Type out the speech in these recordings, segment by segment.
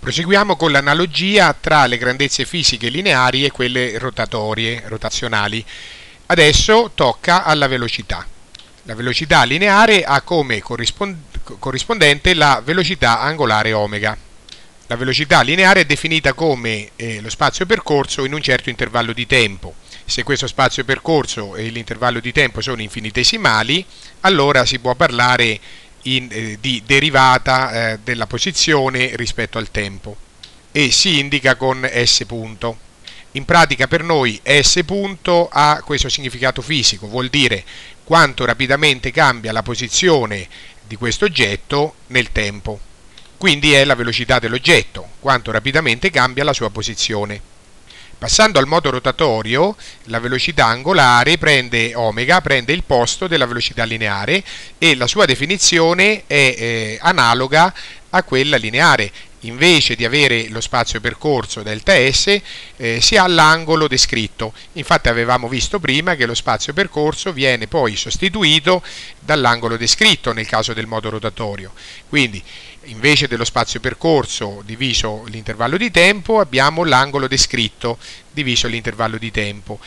Proseguiamo con l'analogia tra le grandezze fisiche lineari e quelle rotazionali. Adesso tocca alla velocità. La velocità lineare ha come corrispondente la velocità angolare omega. La velocità lineare è definita come lo spazio percorso in un certo intervallo di tempo. Se questo spazio percorso e l'intervallo di tempo sono infinitesimali, allora si può parlare di derivata della posizione rispetto al tempo e si indica con S punto. In pratica per noi S punto ha questo significato fisico, vuol dire quanto rapidamente cambia la posizione di questo oggetto nel tempo. Quindi è la velocità dell'oggetto, quanto rapidamente cambia la sua posizione. Passando al modo rotatorio, la velocità angolare omega prende il posto della velocità lineare e la sua definizione è analoga a quella lineare. Invece di avere lo spazio percorso delta S, si ha l'angolo descritto. Infatti avevamo visto prima che lo spazio percorso viene poi sostituito dall'angolo descritto nel caso del modo rotatorio. Quindi invece dello spazio percorso diviso l'intervallo di tempo abbiamo l'angolo descritto diviso l'intervallo di tempo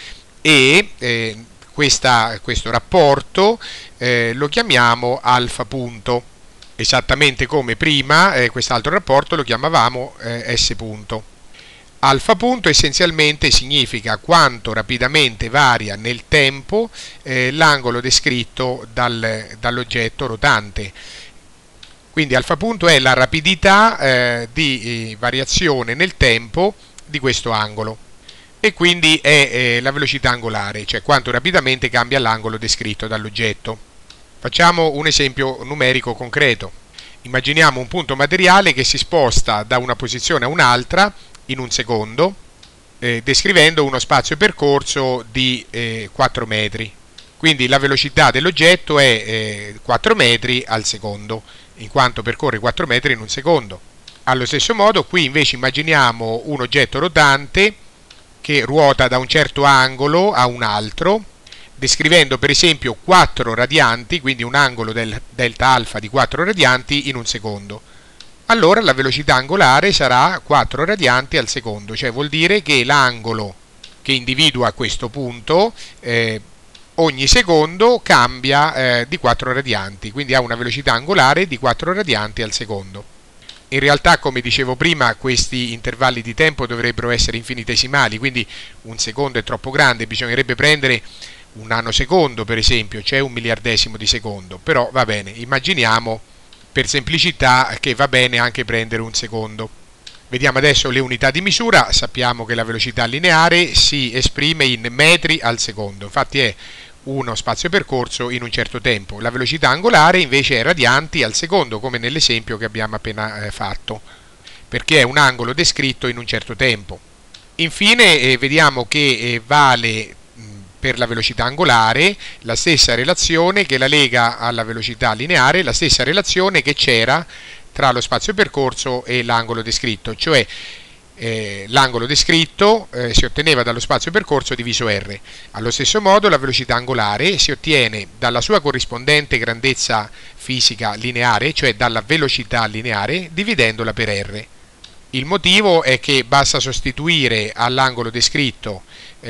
e questo rapporto lo chiamiamo alfa punto, esattamente come prima quest'altro rapporto lo chiamavamo S punto. Alfa punto essenzialmente significa quanto rapidamente varia nel tempo l'angolo descritto dall'oggetto rotante. Quindi alfa punto è la rapidità di variazione nel tempo di questo angolo e quindi è la velocità angolare, cioè quanto rapidamente cambia l'angolo descritto dall'oggetto. Facciamo un esempio numerico concreto. Immaginiamo un punto materiale che si sposta da una posizione a un'altra in un secondo, descrivendo uno spazio percorso di 4 metri. Quindi la velocità dell'oggetto è 4 metri al secondo, in quanto percorre 4 metri in un secondo. Allo stesso modo, qui invece immaginiamo un oggetto rotante che ruota da un certo angolo a un altro, descrivendo per esempio 4 radianti, quindi un angolo del delta alfa di 4 radianti in un secondo. Allora la velocità angolare sarà 4 radianti al secondo, cioè vuol dire che l'angolo che individua questo punto ogni secondo cambia di 4 radianti, quindi ha una velocità angolare di 4 radianti al secondo. In realtà, come dicevo prima, questi intervalli di tempo dovrebbero essere infinitesimali, quindi un secondo è troppo grande, bisognerebbe prendere un nanosecondo per esempio, cioè un miliardesimo di secondo, però va bene, immaginiamo per semplicità che va bene anche prendere un secondo. Vediamo adesso le unità di misura. Sappiamo che la velocità lineare si esprime in metri al secondo, infatti è uno spazio percorso in un certo tempo. La velocità angolare invece è radianti al secondo, come nell'esempio che abbiamo appena fatto, perché è un angolo descritto in un certo tempo. Infine vediamo che vale per la velocità angolare la stessa relazione che la lega alla velocità lineare, la stessa relazione che c'era tra lo spazio percorso e l'angolo descritto, cioè l'angolo descritto si otteneva dallo spazio percorso diviso r. Allo stesso modo la velocità angolare si ottiene dalla sua corrispondente grandezza fisica lineare, cioè dalla velocità lineare, dividendola per r. Il motivo è che basta sostituire all'angolo descritto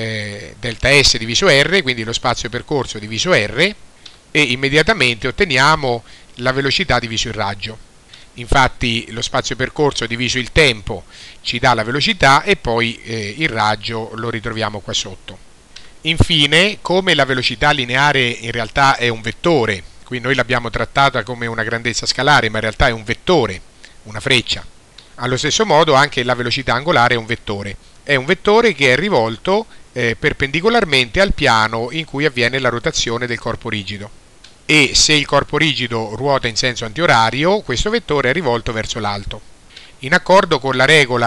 delta S diviso R, quindi lo spazio percorso diviso R, e immediatamente otteniamo la velocità diviso il raggio. Infatti lo spazio percorso diviso il tempo ci dà la velocità e poi il raggio lo ritroviamo qua sotto. Infine, come la velocità lineare in realtà è un vettore, qui noi l'abbiamo trattata come una grandezza scalare, ma in realtà è un vettore, una freccia. Allo stesso modo anche la velocità angolare è un vettore che è rivolto perpendicolarmente al piano in cui avviene la rotazione del corpo rigido. E se il corpo rigido ruota in senso antiorario, questo vettore è rivolto verso l'alto. In accordo con la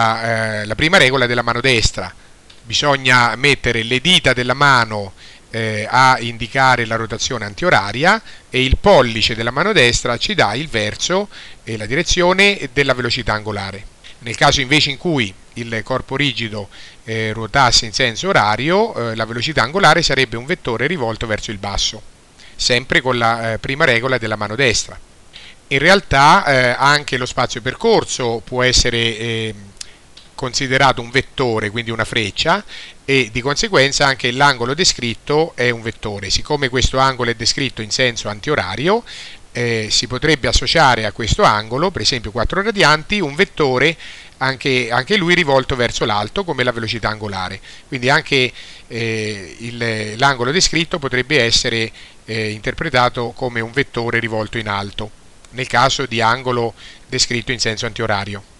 prima regola della mano destra, bisogna mettere le dita della mano a indicare la rotazione antioraria e il pollice della mano destra ci dà il verso e la direzione della velocità angolare. Nel caso invece in cui il corpo rigido ruotasse in senso orario, la velocità angolare sarebbe un vettore rivolto verso il basso, sempre con la prima regola della mano destra. In realtà anche lo spazio percorso può essere considerato un vettore, quindi una freccia, e di conseguenza anche l'angolo descritto è un vettore. Siccome questo angolo è descritto in senso antiorario, si potrebbe associare a questo angolo, per esempio 4 radianti, un vettore anche lui rivolto verso l'alto come la velocità angolare. Quindi anche l'angolo descritto potrebbe essere interpretato come un vettore rivolto in alto, nel caso di angolo descritto in senso antiorario.